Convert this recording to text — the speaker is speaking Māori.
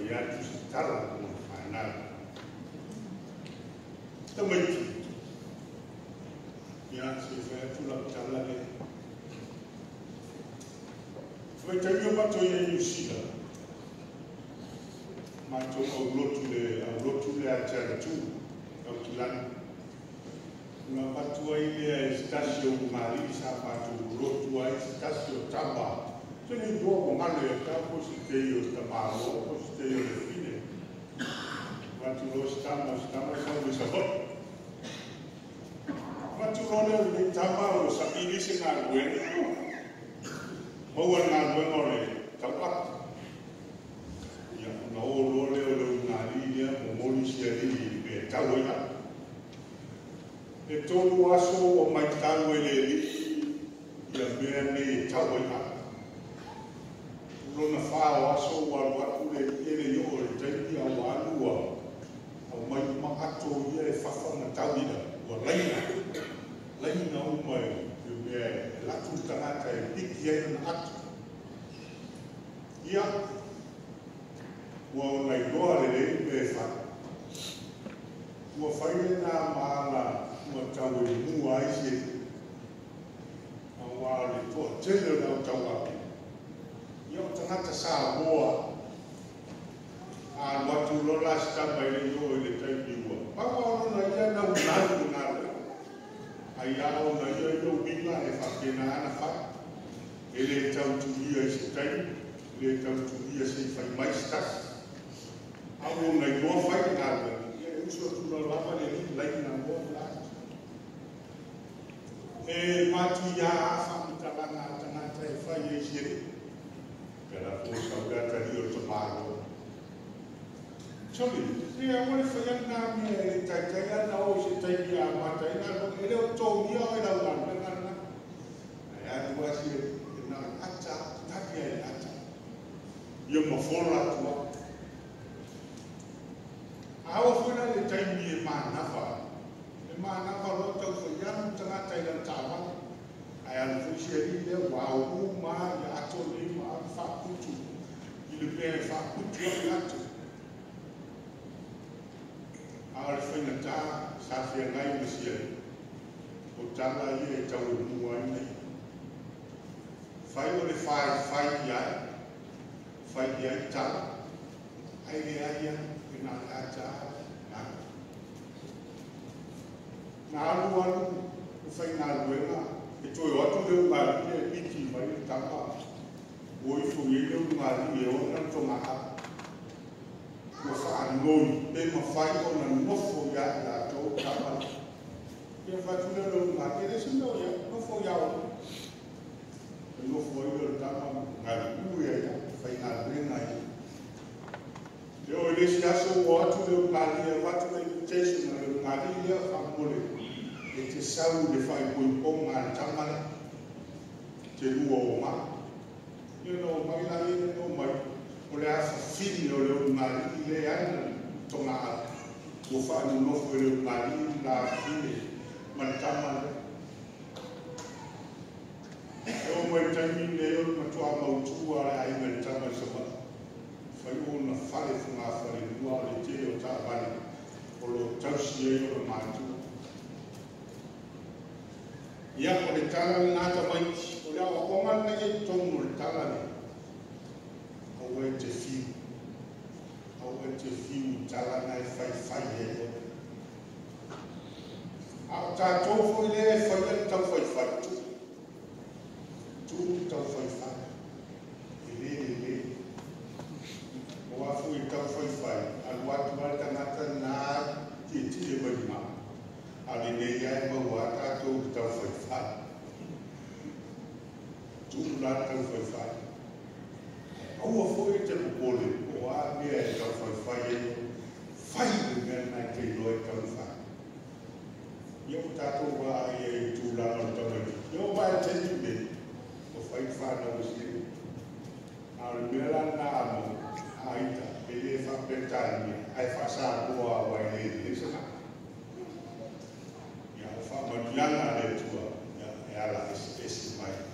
ya tu tala mo ana tamai ya se fa tu la tala le foi tanto ma to ye usida ma to o lotu le a tera tu o tulan na patua ile stasio mari sa patu lotu ai stasio tamba teni do ngale ka positeio tamaro positeio le fine patu lo stamos sa bisabot patu lo le tamaro sa ini singa gue mau na gue ngore tapak ya no lo le ngari dia mo sia di be tawoya e tolu aso o mai tau ele ia mea ne tau ia. Rona whao aso watu le ele yo le taiti a wālua. Au mai makato ia e whawhanga tau ia. Wa laina. Laina o mai e mea e latu tangata e piki ai na atu. Ia. Ua o nai loa le le me wha. Ua whaile nā maala ua tau e mua aise a wāre toa tele rau tau api. Ia o tangata sā moa a watu lola stamba i le yo i le taimi ua. Papa ono na ia na unau ngāre. Ai ao na ia i o minga e whakena ana wha. E le tau tuia i se taimi, le tau tuia se whai mai stas. Au na i loa whai ngāre. Ia e uso tuna lama le ni lai na moa ngāre. E matu ia afa mutalanga tangata e whai e siri. Pera po saugata ni o tamaro. Choli, ea wale whaianga mea e taitai ana o se taimi a matai na e leo tō ia o e lau lana. E anu wasi e na ata, takia e ata. Ia mawhora atua. Awa whena le taimi e mānawa. Mana kalau tahu sayang tengah Thailand cawan, ayam fusiari dia wow ma ya atau ni ma fakutu, ilmu fakutu yang ada. Awal fenata sahaja ngai Mesir, utara ia jauh muai ni. Fai oleh fai ya cara, ayah kenal aja. Alu fai na luenga e toi atu le ngari e piti mai tanga oi fu ye le ngari e ona to maka ko fa noi e ma fai ona nofo ya la to tama e fa tu le ngari e se no ya nofo ya o nofo e tama ngari u ya fai na luenga e o le sia so atu le ngari e fa tu le invitation le ngari e fa mole e te sau le whai poipong ngā tamana te lua o ma. Ia no mai la e no mai o le awha whini o le o ngāri i le aina to ngā o whaanu nofo e le o ngāri la whini man tamana. E o mai taimi le o matua mautua le ai man tamana sama. Whai o na whare whunga whare lua le te o tā wale o lo tausi e o le mātua. Ia o le tala ngata mai, o le awa konga na e tongu le tala ne. Au e te fiu. Au e te fiu tala na e whai e o. Au tātou fo le e whai e tau whai tu. Tu tau whai. E le. O afu e tau whai. Alu atu ala tangata nā ti e mai maa. Ali nei ai mau tātou ki tau whaiwhai. Tūna tau whaiwhai. Aua fwoi te pupole, o a mea e tau whaiwhai e whai me mea nai te loe tau whai. Iau tātou wā e tūna o tamai. Iau mai te nime, o whaiwhai na usiri. Aure mea la nā mo, aita, e le whapetai mea, ai whasa kua wai e lesana. Maniana le tua e ala esse mai